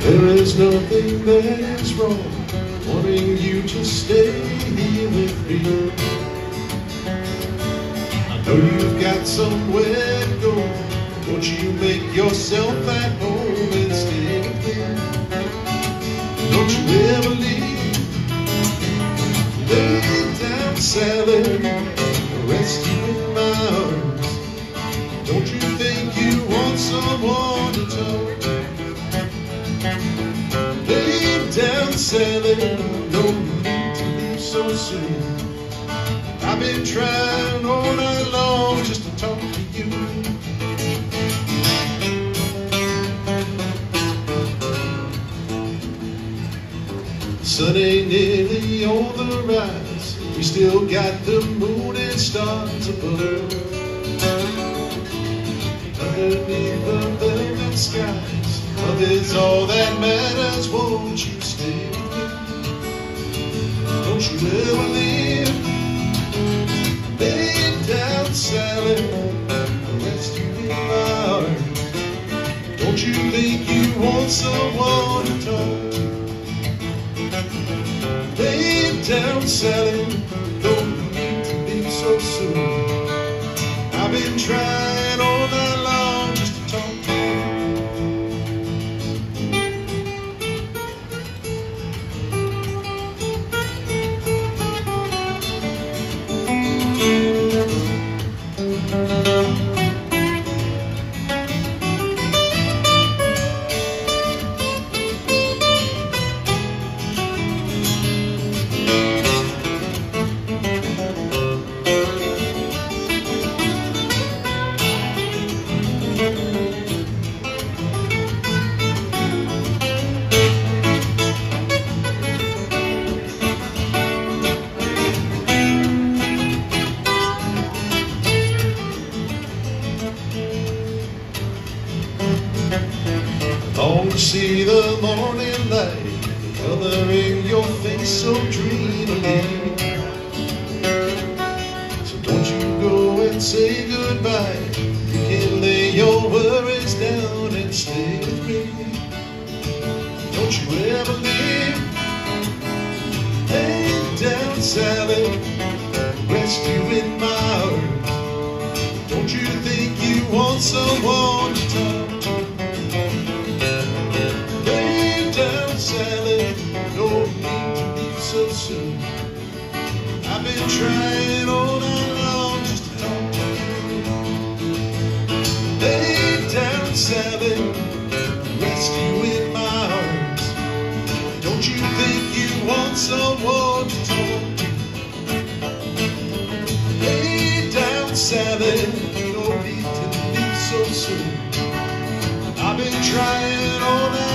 There is nothing that is wrong wanting you to stay here with me. I know you've got somewhere to go. Won't you make yourself at home and stay with me? Don't you ever leave. Lay down, Sally, rest you in my arms. Don't you think you want someone to talk to? Lay down, Sally, no need to leave so soon. I've been trying all night long just to talk to you. Sun ain't nearly on the rise. We still got the moon and stars above. Underneath the velvet skies, love is all that matters. Won't you stay with me? Don't you ever leave. Lay down, Sally, rest you in my arms. Don't you think you want someone to talk to? Lay down, Sally, don't need to leave so soon. I've been trying all night long just to talk to you. Long to see the morning light coloring your face so dreamily. So don't you go and say goodbye. You can lay your worries down and stay with me. Don't you ever leave. Lay down, Sally, rest you in my arms. Don't you think you want someone to talk to? Sally, no need to leave so soon. I've been trying all night long just to talk to you. Lay down, Sally, rest you in my arms. Don't you think you want someone to talk to? Lay down, Sally, no need to leave so soon. I've been trying all night